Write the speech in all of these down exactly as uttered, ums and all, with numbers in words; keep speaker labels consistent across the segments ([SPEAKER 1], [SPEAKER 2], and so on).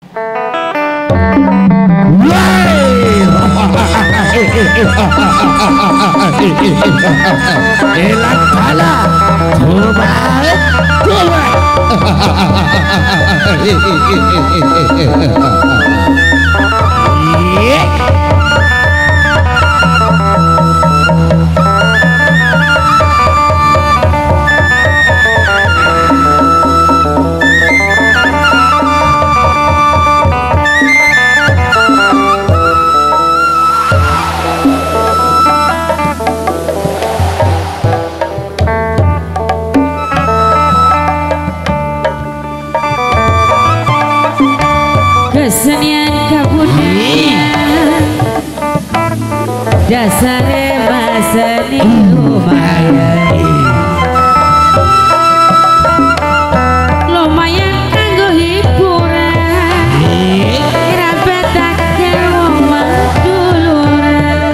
[SPEAKER 1] Elat kala Tubat Tubat
[SPEAKER 2] kesenian kebudayaan dasare masani lumayan lumayan kanggo hiburan rapetake wong maduluran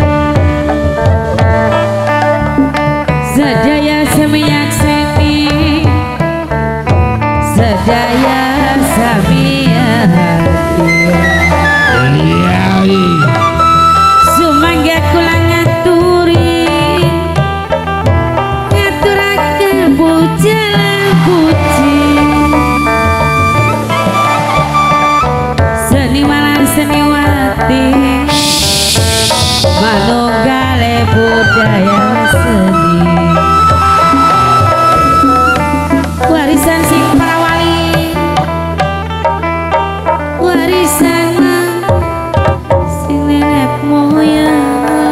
[SPEAKER 2] sedaya semiyak seni sedaya samiyan sumangga kula ngaturi ngaturaken pujian puji seniwan seniwati manunggale budaya seni warisan sing para wali warisan sing nenek moyang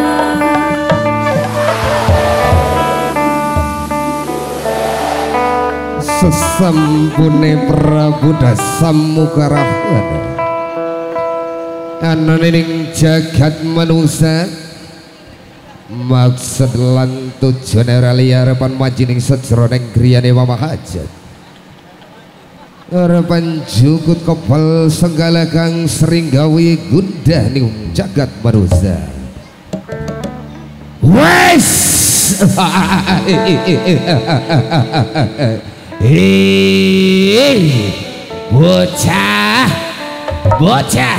[SPEAKER 1] sesampune Prabu Dasamuka Rahwana anane ning jagat manusa maksud lan tujuan ora liya arepan majining sajroning griyane Mama Hajat arepan jukut kepal senggala kang sering gawe gundah ning jagat manusa wes hei bocah bocah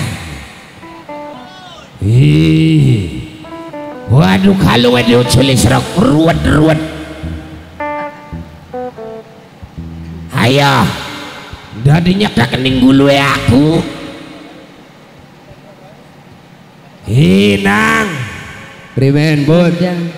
[SPEAKER 1] hei waduh kalau waduh culi serok ruwet-ruwet ayo dadinya kening gulu aku hinang primen bun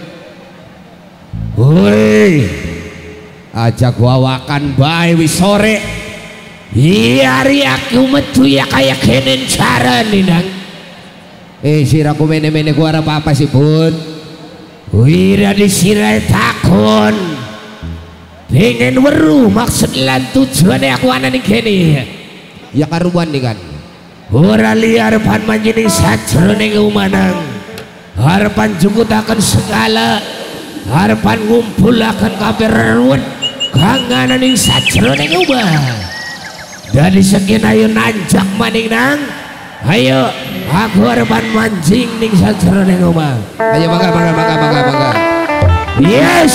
[SPEAKER 1] woi ajak wawakan bae wis sore iya hari aku metu ya kayak kenen cara nih nang eh siraku mene-mene gua apa-apa sih bun wira disirai takon pengen weruh maksud lan tujuannya aku ana ning kene ya karuan nih kan ora liar pan manjini sajroning umanang harapan jukutaken segala harapan ngumpulaken kabeh reruwet kang ana ning sajroning umah dari sekian ayo nanjak maning nang ayo aku harapan mancing ning sajroning umah ayo mangga mangga mangga mangga mangga yes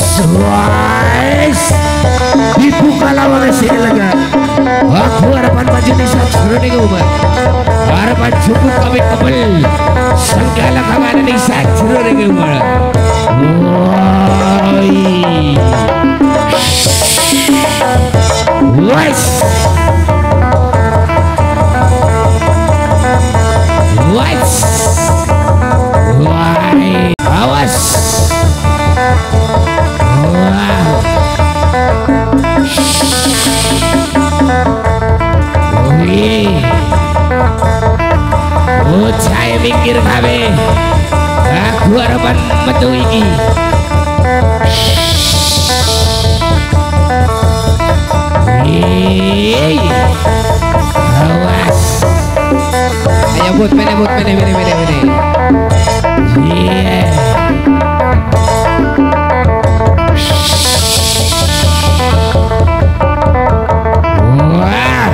[SPEAKER 1] wise dibuka lawang sini lega aku harapan mancing ning sajroning umah harapan cukup kami kebel segala kang ana ning sajroning umah woi wise wise woi awas wow wih bocah mikir kabeh aku harapan metu iki wih awas ayo but mene but mene mene mene mene yeah wah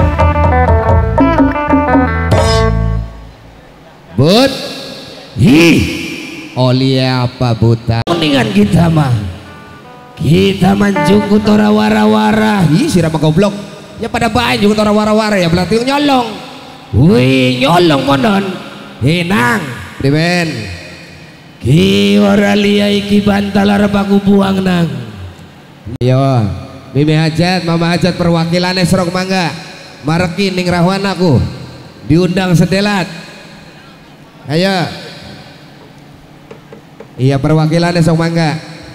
[SPEAKER 1] but hi oli apa buta mendingan kita mah kita manjungkut ora wara-wara ih sirama goblok ya pada bae jungkut ora wara-wara ya berarti nyolong wih nyolong konon hinang priben ki ora liya iki bantal arep aku buang nang yo Mimi Hajat Mama Hajat perwakilannya serok mangga mareki ning rawan aku diundang sedelat ayo iya perwakilannya sok mangga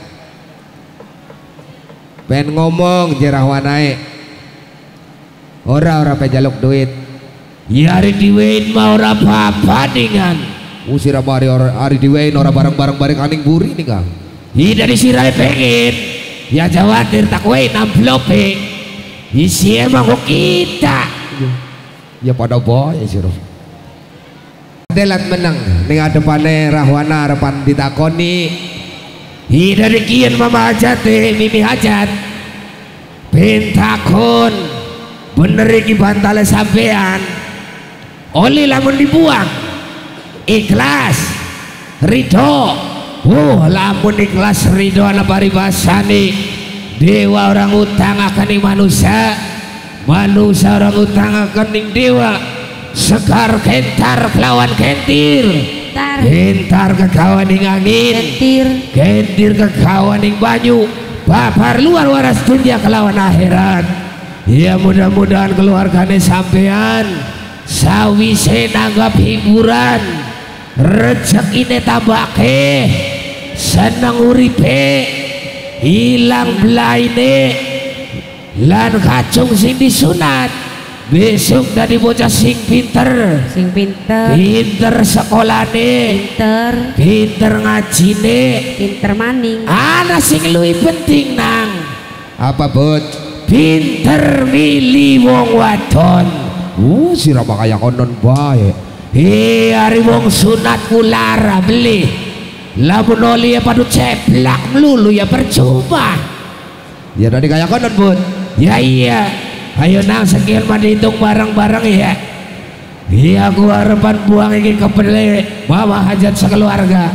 [SPEAKER 1] pengen ngomong jerahwan naik ora ora pejaluk duit ya hari diwein mah ora apa-apa dengan usir apa hari, hari diwein ora bareng-bareng bareng aning buri nih kang iya dari sirai pengen ya jawatir tak wein amplope isi emang kok kita ya pada boy suruh delat menang ning adepane Rahwana harapan ditakoni hi dari kian Mama Hajat teh Mimi Hajat pentakon bener iki bantale sampean oli lamun dibuang ikhlas ridho oh lamun ikhlas ridho ana paribasane dewa orang utang akan ning manusia manusia orang utang akan ning dewa sekar kentar kelawan kentir kentar kekawan ing angin kentir kentir kekawan ing banyu babar luar waras dunia kelawan akhirat ya mudah-mudahan keluargane sampean sawise nanggap hiburan rezekine tambake seneng uripe hilang belaine lan kacung sing disunat besok dari bocah sing pinter
[SPEAKER 2] sing pinter
[SPEAKER 1] pinter sekolahne
[SPEAKER 2] pinter
[SPEAKER 1] pinter ngajine
[SPEAKER 2] pinter maning
[SPEAKER 1] ana sing luwih penting nang apa bot pinter milih wong wadon uh sirama kaya konon bae eh hari wong sunat kulara beli lamun oli ya padu ceplak melulu ya percuma ya tadi kaya konon bot ya iya ayo nang sekian mah dihitung bareng-bareng ya iya aku harapan buang ingin kepele Mama Hajat sekeluarga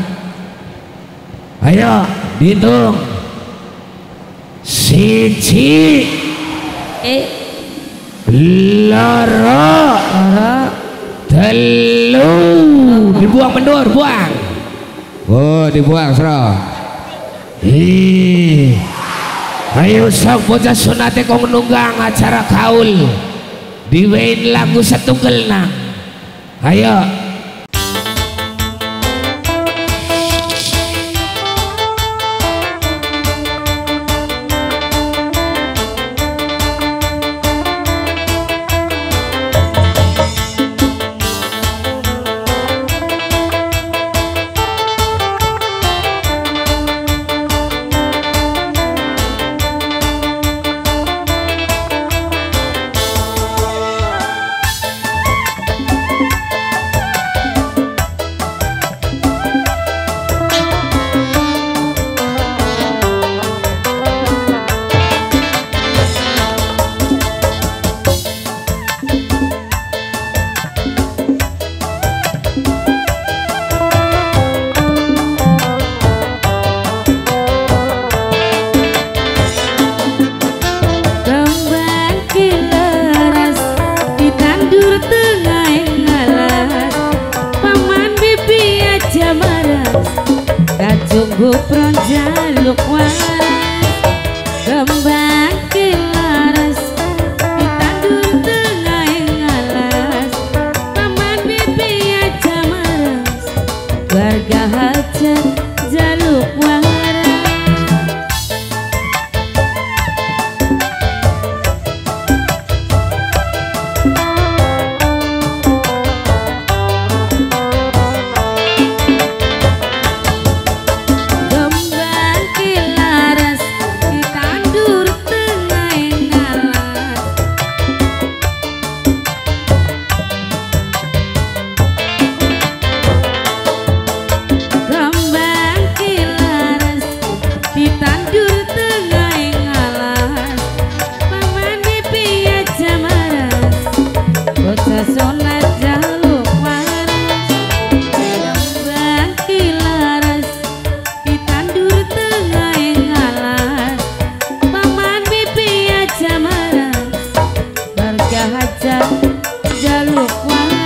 [SPEAKER 1] ayo dihitung siji
[SPEAKER 2] eh
[SPEAKER 1] loro
[SPEAKER 2] loro
[SPEAKER 1] telu dibuang mendur buang oh dibuang sro ih ayo sok bocah sunate kong nunggang acara kaul diwein lagu setunggal nang ayo
[SPEAKER 2] Tunggu pronjaluk waras kembang kilaras ditandur tengah ngalas paman bibi aja maras warga hajat jaluk waras jaluk waras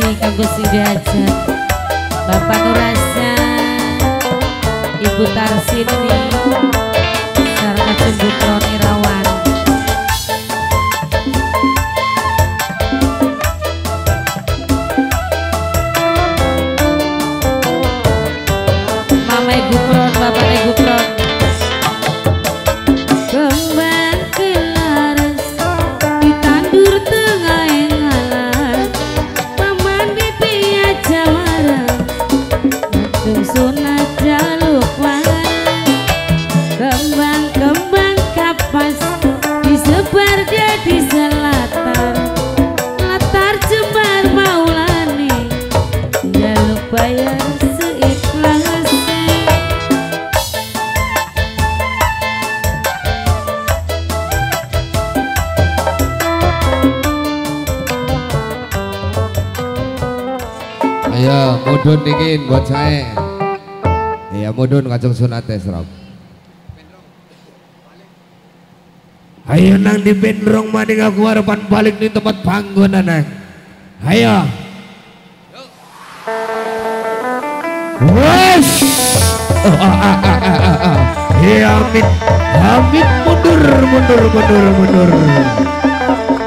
[SPEAKER 2] ini kanggo sing diajak Bapak Nurasa, Ibu Tarsini, sarta Cumbu Troni Rawan. Mama Ibu Pron, Bapak Ibu Pron. Kembang kelaras ditandur tengah ngalas, paman bibi aja marah, matung sunat jaluk waras. Kembang-kembang kapas disebar jadi selatar, latar jembar maulani, jaluk bayar seikhlasnya.
[SPEAKER 1] Ayo mudun dingin buat saya. Iya mudun kacung sunat Rob. Ayo nang di bendrong maning aku harapan balik di tempat panggonan nang. Ayo. Wes. Iya Hamid, Hamid mundur mundur mundur mundur.